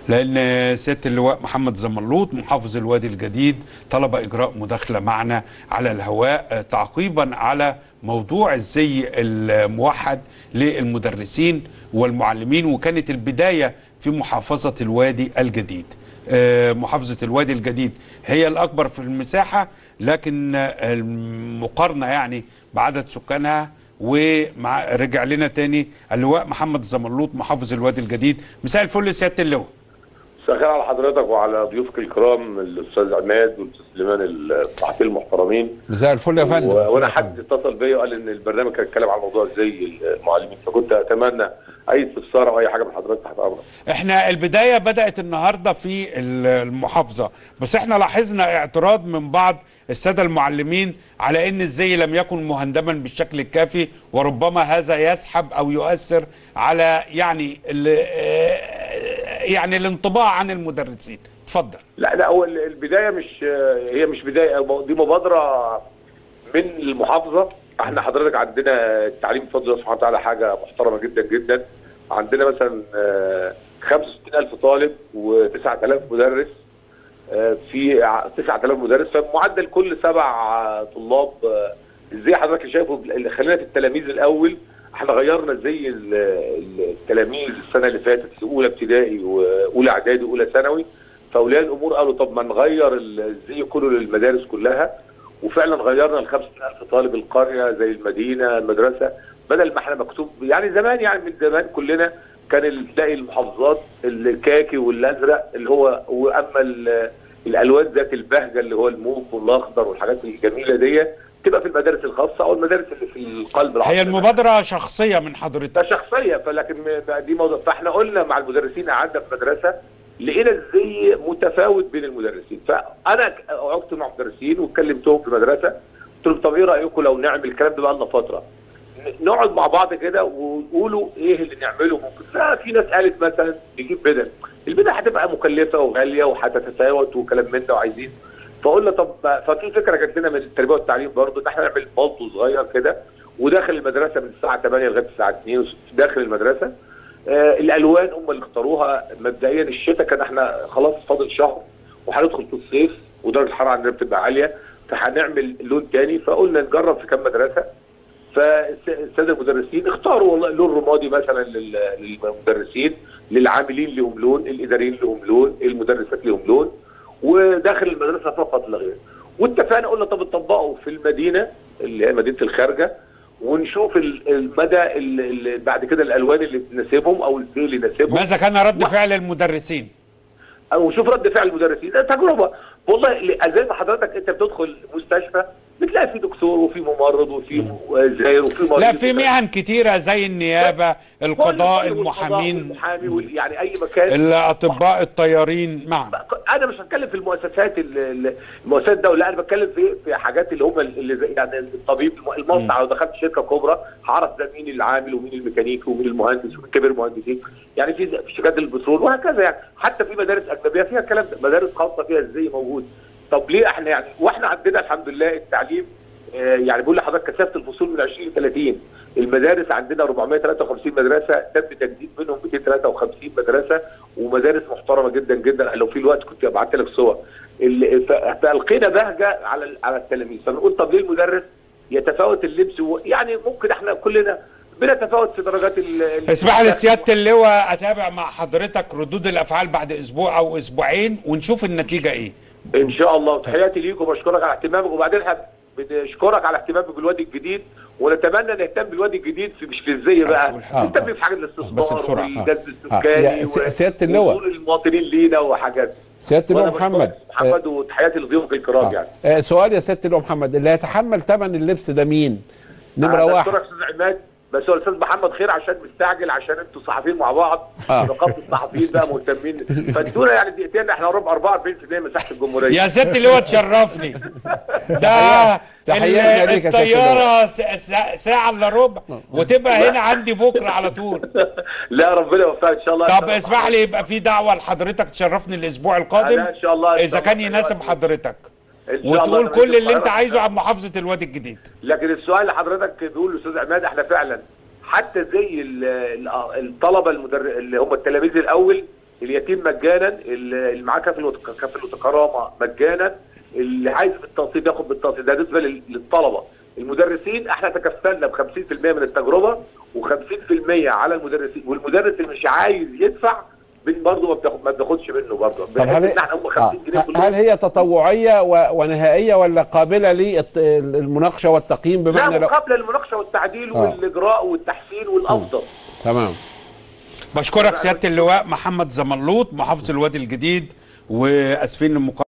لأن سيادة اللواء محمد زملوط محافظ الوادي الجديد طلب إجراء مداخلة معنا على الهواء تعقيبا على موضوع الزي الموحد للمدرسين والمعلمين، وكانت البداية في محافظة الوادي الجديد. محافظة الوادي الجديد هي الأكبر في المساحة، لكن المقارنة يعني بعدد سكانها. ورجع لنا تاني اللواء محمد زملوط محافظ الوادي الجديد. مساء الفل سيادة اللواء. مساء الخير على حضرتك وعلى ضيوفك الكرام الاستاذ عماد والاستاذ سليمان الصحفيين المحترمين. مساء الفل يا فندم. وانا حد اتصل بيا وقال ان البرنامج كان اتكلم عن موضوع زي المعلمين، فكنت اتمنى اي استفسار او اي حاجه من حضرتك تحت امرك. احنا البدايه بدات النهارده في المحافظه، بس احنا لاحظنا اعتراض من بعض الساده المعلمين على ان الزي لم يكن مهندما بالشكل الكافي، وربما هذا يسحب او يؤثر على يعني الانطباع عن المدرسين. اتفضل. لا هو البدايه مش بدايه، دي مبادره من المحافظه. احنا حضرتك عندنا التعليم بفضل الله سبحانه وتعالى حاجه محترمه جدا جدا. عندنا مثلا 65,000 طالب و9,000 مدرس، في 9,000 مدرس، فمعدل كل 7 طلاب. ازاي حضرتك شايفه؟ خلينا في التلاميذ الاول. احنا غيرنا زي التلاميذ السنه اللي فاتت في اولى ابتدائي واولى اعدادي واولى ثانوي، فاولياء الامور قالوا طب ما نغير الزي كله للمدارس كلها، وفعلا غيرنا ال 50,000 طالب القريه زي المدينه المدرسه، بدل ما احنا مكتوب يعني زمان، يعني من زمان كلنا كان تلاقي المحافظات الكاكي والازرق اللي هو، واما الالوان ذات البهجه اللي هو الموف والاخضر والحاجات الجميله دي تبقى في المدارس الخاصه او المدارس اللي في القلب العاصمه. هي المبادره شخصيه من حضرتك؟ ده شخصيه، فلكن دي موضوع. فاحنا قلنا مع المدرسين، قعدنا في مدرسه لقينا الزي متفاوت بين المدرسين، فانا قعدت مع مدرسين وكلمتهم في مدرسه، قلت لهم طب ايه رايكم لو نعمل الكلام ده بقى لنا فتره، نقعد مع بعض كده ويقولوا ايه اللي نعمله ممكن. لا في ناس قالت مثلا نجيب بدل، البدل هتبقى مكلفه وغاليه وهتتفاوت وكلام من ده وعايزين. فقلنا طب، ففي فكره جات لنا من التربيه والتعليم برضه ان احنا نعمل بلطو صغير كده وداخل المدرسه من الساعه 8 لغايه الساعه 2 داخل المدرسه. الالوان هم اللي اختاروها مبدئيا. الشتاء كان احنا خلاص فاضل شهر وهندخل في الصيف ودرجه الحراره عندنا بتبقى عاليه، فهنعمل لون تاني. فقلنا نجرب في كام مدرسه، فالساده المدرسين اختاروا والله لون رمادي مثلا للمدرسين، للعاملين لهم لون، الاداريين لهم لون، المدرسات لهم لون، وداخل المدرسه فقط لا غير. واتفقنا قلنا طب نطبقه في المدينه اللي هي مدينه الخارجه، ونشوف المدى اللي بعد كده الالوان اللي تناسبهم او الزي اللي يناسبهم. ماذا كان رد فعل المدرسين؟ او شوف رد فعل المدرسين. ده تجربه والله. زي ما حضرتك انت بتدخل مستشفى بتلاقي في دكتور وفي ممرض وفي زائر وفي مريض. لا في مهن كتيره زي النيابه، القضاء، المحامين، يعني اي مكان، الاطباء، الطيارين. نعم. انا مش هتكلم في المؤسسات الدوله، لا انا بتكلم في حاجات اللي هم اللي يعني الطبيب المصنع. لو دخلت شركه كبرى هعرف ده مين العامل ومين الميكانيكي ومين المهندس ومين كبير المهندسين، يعني في شركات البترول وهكذا. يعني حتى في مدارس اجنبيه فيها الكلام ده، مدارس خاصه فيها ازاي موجود. طب ليه احنا يعني واحنا عندنا الحمد لله التعليم، يعني بقول لحضرتك كثافه الفصول من 20 ل 30. المدارس عندنا 453 مدرسه، تم تجديد منهم 253 مدرسه، ومدارس محترمه جدا جدا. لو في الوقت كنت ابعت لك صور. فالقينا بهجه على التلاميذ. فنقول طب ليه المدرس يتفاوت اللبس؟ يعني ممكن احنا كلنا بنتفاوت في درجات اسمح لي سياده اللواء اتابع مع حضرتك ردود الافعال بعد اسبوع او اسبوعين ونشوف النتيجه ايه ان شاء الله. تحياتي ليك وبشكرك على اهتمامك، وبعدين بنشكرك على اهتمامك بالوادي الجديد، ونتمنى نهتم بالوادي الجديد مش في الزي بقى، نهتم في حاجه الاستثمار والجذب السكاني سياده اللواء ووصول المواطنين لينا وحاجات. سياده اللواء محمد وتحياتي لضيوفك الكرام. يعني سؤال يا سياده اللواء محمد، اللي هيتحمل ثمن اللبس ده مين؟ نمره واحد. بشكرك استاذ عماد، بس هو الاستاذ محمد خير عشان مستعجل، عشان انتوا صحفيين مع بعض، نقابه الصحفيين بقى مهتمين، فادونا يعني دقيقتين. احنا قرب 44% مساحه الجمهوريه. يا ست اللواء تشرفني. ده الطياره ساعه الا ربع وتبقى هنا عندي بكره على طول. لا ربنا يوفقك ان شاء الله. طب اسمح لي يبقى في دعوه لحضرتك تشرفني الاسبوع القادم ان شاء الله اذا كان يناسب حضرتك، وتقول كل اللي انت عايزه عن محافظه الوادي الجديد. لكن السؤال اللي حضرتك بيقول الاستاذ عماد، احنا فعلا حتى زي الطلبه اللي هم التلاميذ الاول اليتيم مجانا، اللي معاه كفل وكرامه مجانا، اللي عايز بالتقسيط ياخد بالتقسيط. ده بالنسبه للطلبه. المدرسين احنا تكفلنا ب 50% من التجربه و50% على المدرسين، والمدرس اللي مش عايز يدفع برضه ما بناخدش منه برضه. طب هل هي تطوعيه ونهائيه ولا قابله للمناقشه والتقييم؟ بمعنى لا، قابله للمناقشه والتعديل والاجراء والتحسين والافضل. تمام. بشكرك سياده اللواء محمد زملوط محافظ الوادي الجديد، واسفين